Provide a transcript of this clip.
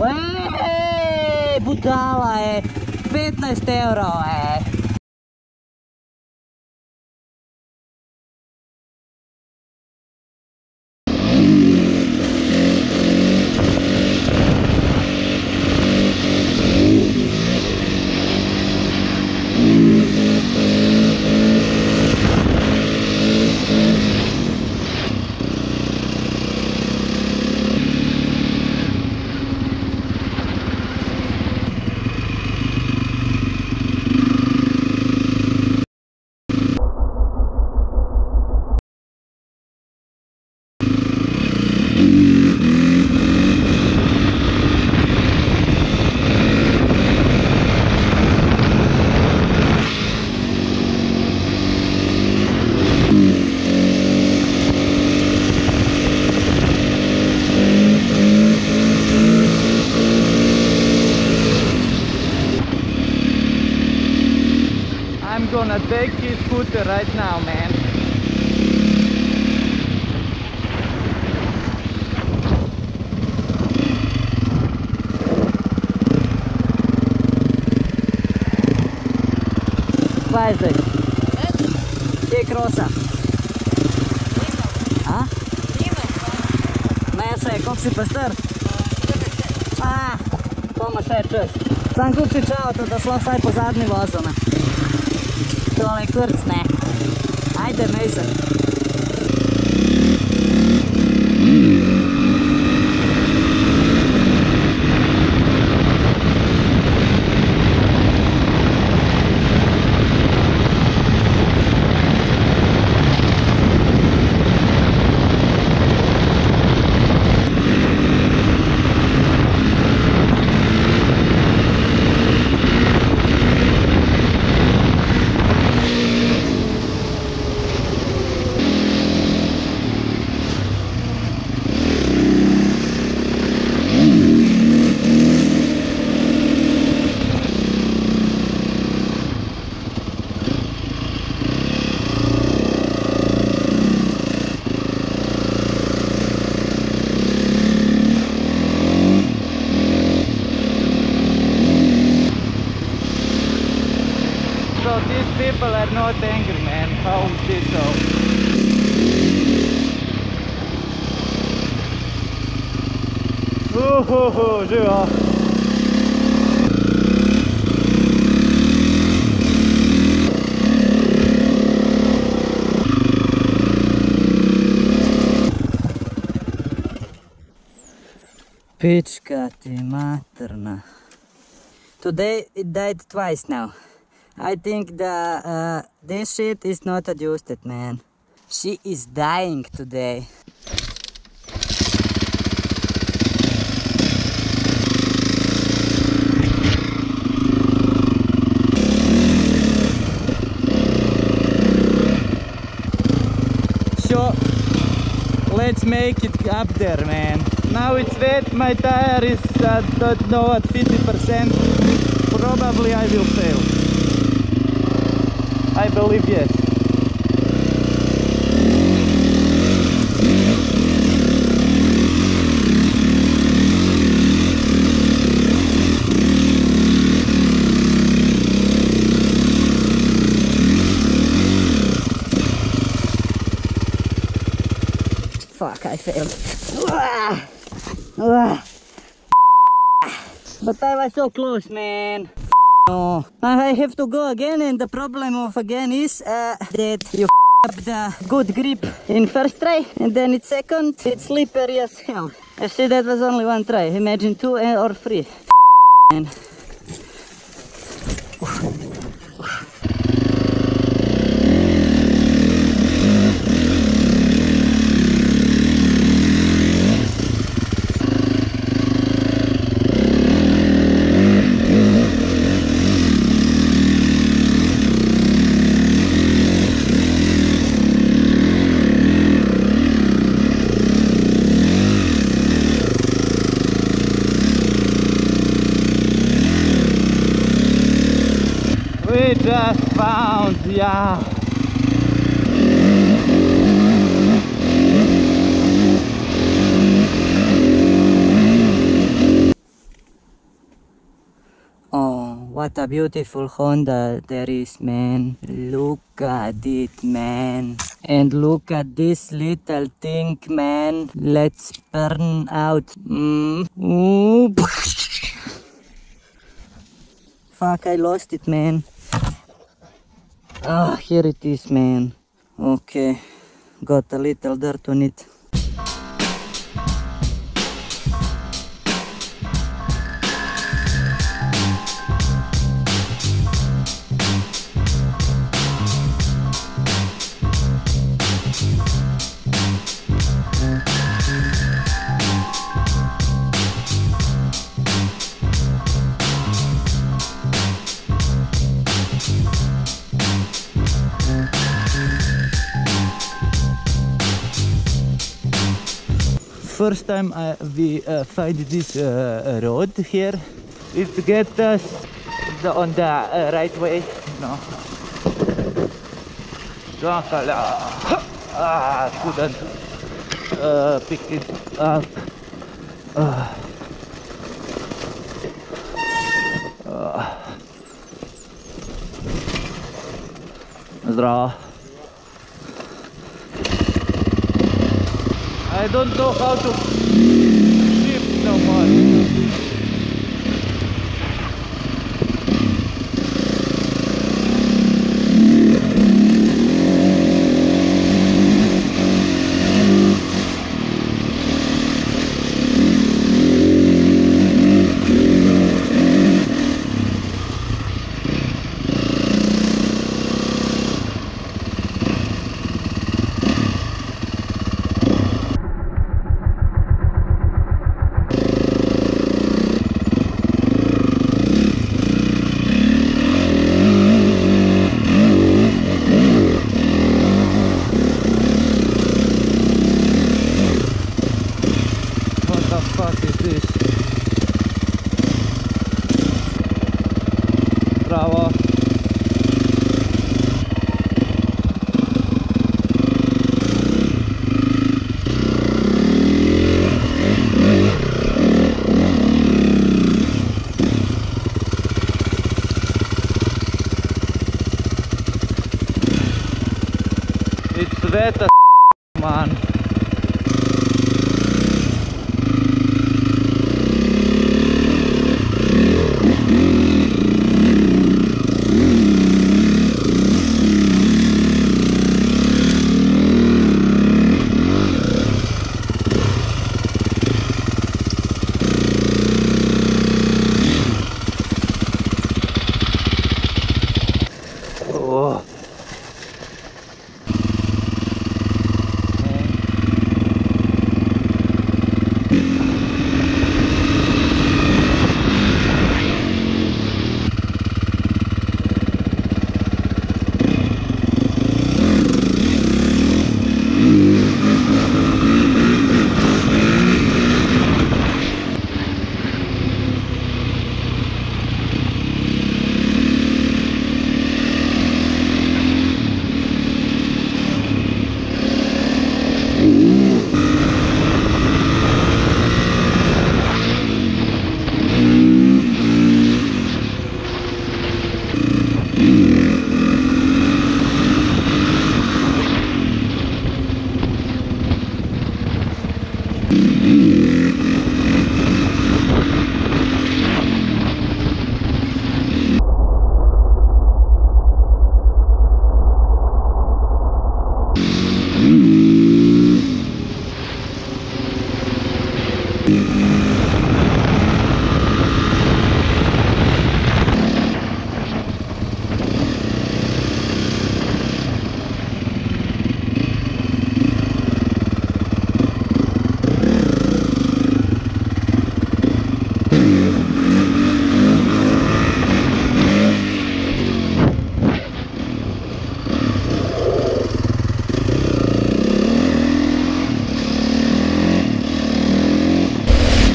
Budala je, 15 evrov I'm gonna take his scooter right now, man. Vai zdaj? Kje je krosa? A? Mesa je, koliko si pa star? To ima še čas. Sam kup si čavto, da šlo vsaj po zadnji vozu, ne? Tole je krc, ne? Ajde, Mesa. So these people are not angry, man. How is this so? Živo. Pička ti materna. Today it died twice now. I think this shit is not adjusted, man. She is dying today. So let's make it up there, man. Now it's wet, my tire is don't know at 50%. Probably I will fail. I believe yes. Fuck, I failed. But I was so close, man. No. Now I have to go again, and the problem of again is that you up the good grip in first try, and then in second it's slippery as hell. I see that was only one try. Imagine 2 or 3. Man. We just found, yeah. What a beautiful Honda there is, man. Look at it, man. And look at this little thing, man. Let's burn out. Ooh. Fuck, I lost it, man. Ah, here it is, man. Okay, got a little dirt on it. First time we find this road here is to get us on the right way. No. Couldn't pick it up. Zdravo. I don't know how to shift no more. Bravo.